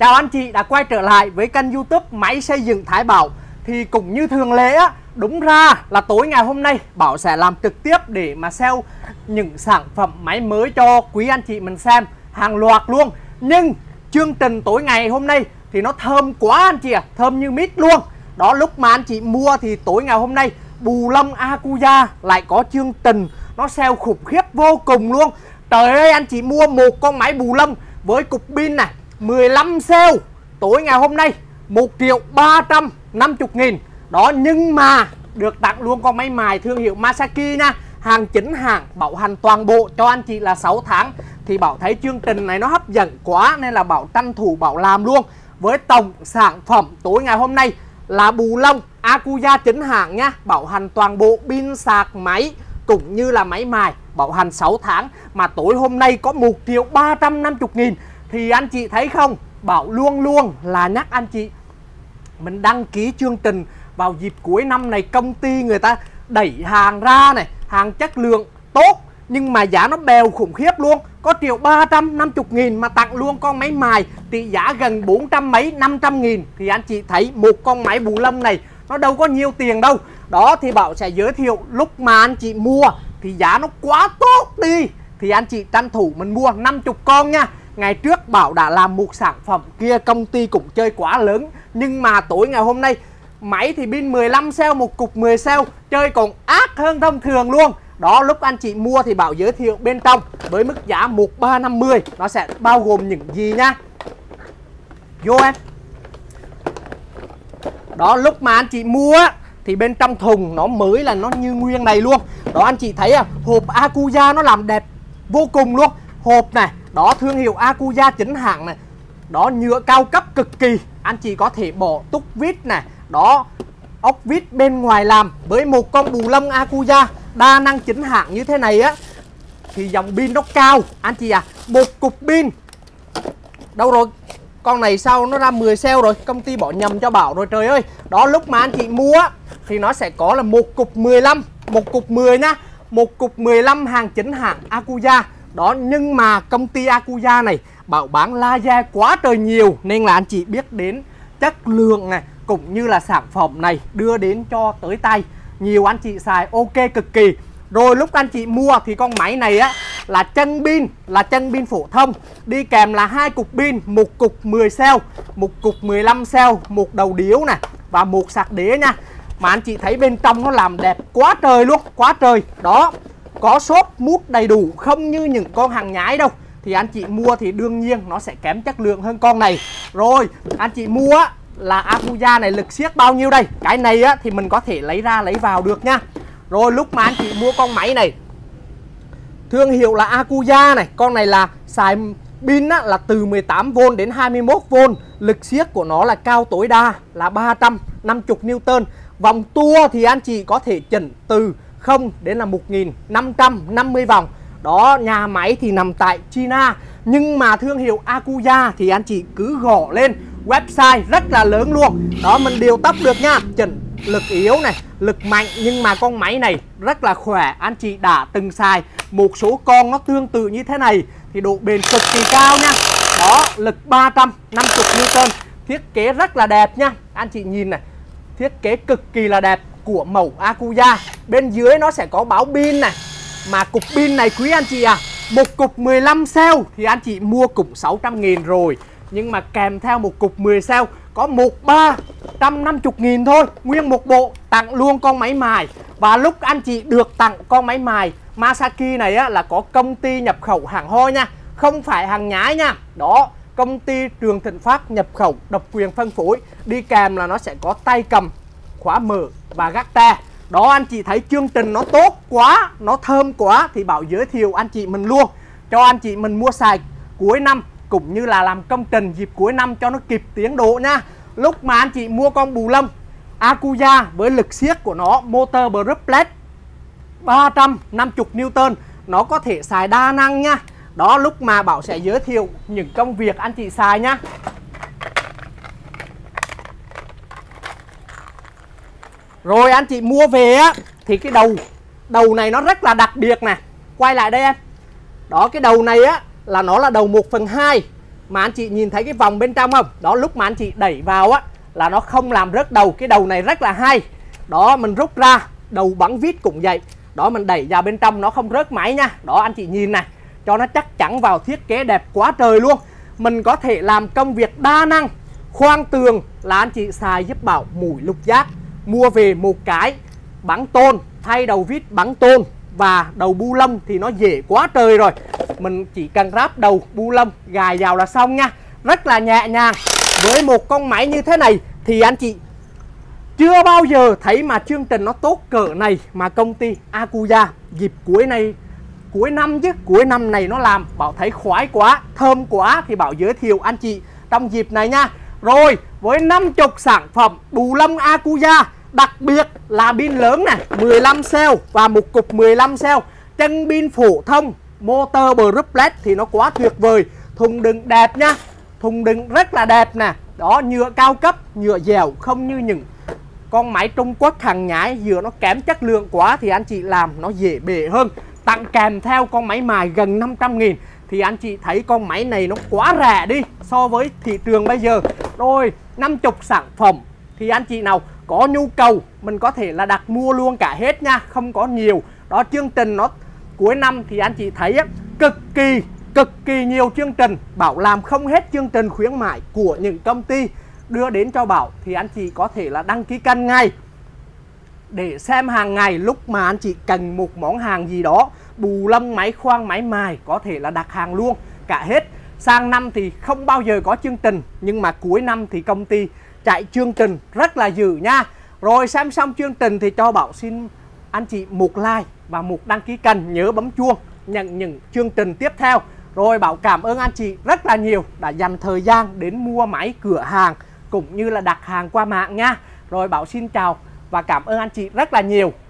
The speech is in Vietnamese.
Chào anh chị đã quay trở lại với kênh YouTube Máy Xây Dựng Thái Bảo. Thì cũng như thường lệ á, đúng ra là tối ngày hôm nay Bảo sẽ làm trực tiếp để mà sale những sản phẩm máy mới cho quý anh chị mình xem hàng loạt luôn. Nhưng chương trình tối ngày hôm nay thì nó thơm quá anh chị ạ, thơm như mít luôn. Đó, lúc mà anh chị mua thì tối ngày hôm nay Bù Lâm Akuya lại có chương trình nó sale khủng khiếp vô cùng luôn. Trời ơi, anh chị mua một con máy Bù Lâm với cục pin này 15 sale tối ngày hôm nay 1.350.000. Đó, nhưng mà được tặng luôn con máy mài thương hiệu Masaki nha, hàng chính hãng, bảo hành toàn bộ cho anh chị là 6 tháng. Thì Bảo thấy chương trình này nó hấp dẫn quá nên là Bảo tranh thủ Bảo làm luôn. Với tổng sản phẩm tối ngày hôm nay là Bù Lâm Akuya chính hãng nha, bảo hành toàn bộ pin, sạc, máy cũng như là máy mài, bảo hành 6 tháng. Mà tối hôm nay có 1.350.000. Thì anh chị thấy không, Bảo luôn luôn là nhắc anh chị mình đăng ký chương trình vào dịp cuối năm này. Công ty người ta đẩy hàng ra này, hàng chất lượng tốt nhưng mà giá nó bèo khủng khiếp luôn. Có 1.350.000 mà tặng luôn con máy mài tỷ giá gần 400 mấy 500.000. Thì anh chị thấy một con máy Bù Lâm này nó đâu có nhiều tiền đâu. Đó, thì Bảo sẽ giới thiệu lúc mà anh chị mua thì giá nó quá tốt đi thì anh chị tranh thủ mình mua 50 con nha. Ngày trước Bảo đã làm một sản phẩm kia, công ty cũng chơi quá lớn. Nhưng mà tối ngày hôm nay máy thì pin 15 cell, một cục 10 cell, chơi còn ác hơn thông thường luôn. Đó, lúc anh chị mua thì Bảo giới thiệu bên trong với mức giá 1.350. Nó sẽ bao gồm những gì nha. Vô em. Đó, lúc mà anh chị mua thì bên trong thùng nó mới là nó như nguyên này luôn. Đó, anh chị thấy à, hộp Akuya nó làm đẹp vô cùng luôn. Hộp này, đó, thương hiệu Akuya chính hãng này. Đó, nhựa cao cấp cực kỳ. Anh chị có thể bỏ túc vít này. Đó, ốc vít bên ngoài làm. Với một con Bù Lâm Akuya đa năng chính hãng như thế này á thì dòng pin nó cao. Anh chị à, một cục pin. Đâu rồi? Con này sao nó ra 10 cell rồi? Công ty bỏ nhầm cho Bảo rồi trời ơi. Đó, lúc mà anh chị mua thì nó sẽ có là một cục 15, một cục 10 nha. Một cục 15 hàng chính hãng Akuya. Đó, nhưng mà công ty Akuya này Bảo bán laser quá trời nhiều nên là anh chị biết đến chất lượng này cũng như là sản phẩm này đưa đến cho tới tay. Nhiều anh chị xài ok cực kỳ. Rồi lúc anh chị mua thì con máy này á là chân pin phổ thông, đi kèm là 2 cục pin, một cục 10 cell, một cục 15 cell, một đầu điếu này và một sạc đế nha. Mà anh chị thấy bên trong nó làm đẹp quá trời luôn, quá trời. Đó, có xốp mút đầy đủ, không như những con hàng nhái đâu. Thì anh chị mua thì đương nhiên nó sẽ kém chất lượng hơn con này. Rồi, anh chị mua á là Akuya này lực siết bao nhiêu đây? Cái này á thì mình có thể lấy ra lấy vào được nha. Rồi lúc mà anh chị mua con máy này thương hiệu là Akuya này, con này là xài pin á, là từ 18V đến 21V. Lực siết của nó là cao tối đa là 350 Newton. Vòng tua thì anh chị có thể chỉnh từ 0 đến là 1.550 vòng. Đó, nhà máy thì nằm tại China. Nhưng mà thương hiệu Akuya thì anh chị cứ gõ lên website rất là lớn luôn. Đó, mình điều tốc được nha, chỉnh lực yếu này, lực mạnh. Nhưng mà con máy này rất là khỏe. Anh chị đã từng xài một số con nó tương tự như thế này thì độ bền cực kỳ cao nha. Đó, lực 350 Newton. Thiết kế rất là đẹp nha. Anh chị nhìn này, thiết kế cực kỳ là đẹp của mẫu Akuya. Bên dưới nó sẽ có báo pin này. Mà cục pin này quý anh chị à, một cục 15 cell thì anh chị mua cũng 600.000 rồi. Nhưng mà kèm theo một cục 10 cell có 1.350.000 thôi. Nguyên một bộ tặng luôn con máy mài. Và lúc anh chị được tặng con máy mài Masaki này á, là có công ty nhập khẩu hàng hoi nha, không phải hàng nhái nha. Đó, công ty Trường Thịnh Phát nhập khẩu, độc quyền phân phối. Đi kèm là nó sẽ có tay cầm, khóa mở và gác te. Đó, anh chị thấy chương trình nó tốt quá, nó thơm quá thì Bảo giới thiệu anh chị mình luôn. Cho anh chị mình mua xài cuối năm cũng như là làm công trình dịp cuối năm cho nó kịp tiến độ nha. Lúc mà anh chị mua con Bù Lâm Akuya với lực siết của nó, motor Brusque Plate 350 Newton, nó có thể xài đa năng nha. Đó, lúc mà Bảo sẽ giới thiệu những công việc anh chị xài nhá. Rồi anh chị mua về á thì cái đầu này nó rất là đặc biệt nè. Quay lại đây em. Đó, cái đầu này á là nó là đầu 1/2 mà anh chị nhìn thấy cái vòng bên trong không? Đó, lúc mà anh chị đẩy vào á là nó không làm rớt đầu. Cái đầu này rất là hay. Đó, mình rút ra, đầu bắn vít cũng vậy. Đó, mình đẩy vào bên trong nó không rớt máy nha. Đó, anh chị nhìn này, cho nó chắc chắn vào, thiết kế đẹp quá trời luôn. Mình có thể làm công việc đa năng. Khoan tường là anh chị xài giúp Bảo mũi lục giác. Mua về một cái bắn tôn, thay đầu vít bắn tôn và đầu bu lông thì nó dễ quá trời rồi. Mình chỉ cần ráp đầu bu lông gài vào là xong nha. Rất là nhẹ nhàng. Với một con máy như thế này thì anh chị chưa bao giờ thấy mà chương trình nó tốt cỡ này mà công ty Akuya dịp cuối năm chứ. Cuối năm này nó làm Bảo thấy khoái quá, thơm quá thì Bảo giới thiệu anh chị trong dịp này nha. Rồi, với 50 sản phẩm bù lông Akuya, đặc biệt là pin lớn này, 15 cell và một cục 15 cell. Chân pin phổ thông, motor Bruplet thì nó quá tuyệt vời. Thùng đựng đẹp nha, thùng đựng rất là đẹp nè. Đó, nhựa cao cấp, nhựa dẻo, không như những con máy Trung Quốc hàng nhái dừa nó kém chất lượng quá thì anh chị làm nó dễ bể hơn. Tặng kèm theo con máy mài gần 500.000 thì anh chị thấy con máy này nó quá rẻ đi so với thị trường bây giờ. Rồi 50 sản phẩm thì anh chị nào có nhu cầu mình có thể là đặt mua luôn cả hết nha, không có nhiều. Đó, chương trình nó cuối năm thì anh chị thấy á, cực kỳ nhiều chương trình. Bảo làm không hết chương trình khuyến mại của những công ty đưa đến cho Bảo thì anh chị có thể là đăng ký kênh ngay để xem hàng ngày. Lúc mà anh chị cần một món hàng gì đó, bù lông, máy khoan, máy mài, có thể là đặt hàng luôn cả hết. Sang năm thì không bao giờ có chương trình, nhưng mà cuối năm thì công ty chạy chương trình rất là dữ nha. Rồi xem xong chương trình thì cho Bảo xin anh chị một like và một đăng ký kênh, nhớ bấm chuông nhận những chương trình tiếp theo. Rồi Bảo cảm ơn anh chị rất là nhiều đã dành thời gian đến mua máy cửa hàng cũng như là đặt hàng qua mạng nha. Rồi Bảo xin chào và cảm ơn anh chị rất là nhiều.